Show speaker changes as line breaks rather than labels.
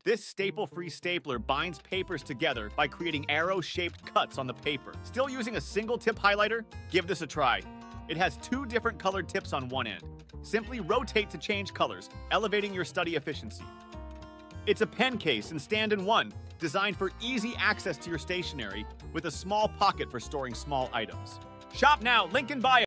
This staple-free stapler binds papers together by creating arrow-shaped cuts on the paper. Still using a single-tip highlighter? Give this a try. It has two different colored tips on one end. Simply rotate to change colors, elevating your study efficiency. It's a pen case and stand-in-one, designed for easy access to your stationery with a small pocket for storing small items. Shop now, link in bio.